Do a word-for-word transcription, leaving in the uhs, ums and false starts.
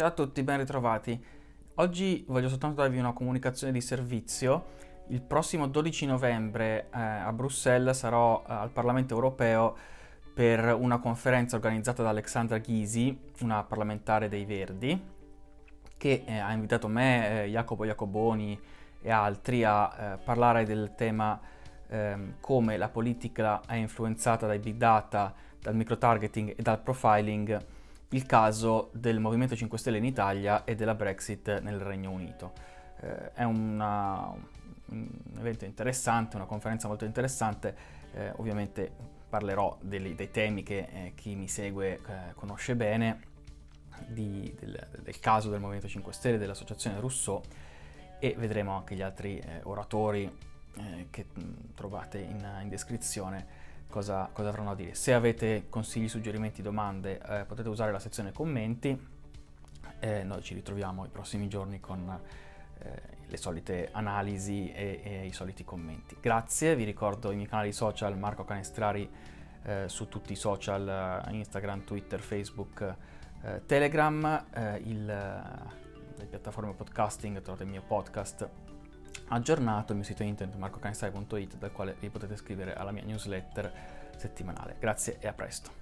Ciao a tutti, ben ritrovati. Oggi voglio soltanto darvi una comunicazione di servizio. Il prossimo dodici novembre eh, a Bruxelles sarò eh, al Parlamento europeo per una conferenza organizzata da Alexandra Ghisi, una parlamentare dei Verdi, che eh, ha invitato me, eh, Jacopo Iacoboni e altri a eh, parlare del tema ehm, come la politica è influenzata dai big data, dal microtargeting e dal profiling, il caso del Movimento cinque Stelle in Italia e della Brexit nel Regno Unito. Eh, è una, un evento interessante, una conferenza molto interessante, eh, ovviamente parlerò dei, dei temi che eh, chi mi segue eh, conosce bene, di, del, del caso del Movimento cinque Stelle, dell'associazione Rousseau, e vedremo anche gli altri eh, oratori eh, che mh, trovate in, in descrizione cosa, cosa avranno a dire. Se avete consigli, suggerimenti, domande, eh, potete usare la sezione commenti. Eh, noi ci ritroviamo i prossimi giorni con eh, le solite analisi e, e i soliti commenti. Grazie, vi ricordo i miei canali social, Marco Canestrari eh, su tutti i social, Instagram, Twitter, Facebook, eh, Telegram, eh, il, le piattaforme podcasting, trovate il mio podcast aggiornato, il mio sito internet marco canestrari punto it, dal quale vi potete iscrivere alla mia newsletter settimanale. Grazie e a presto.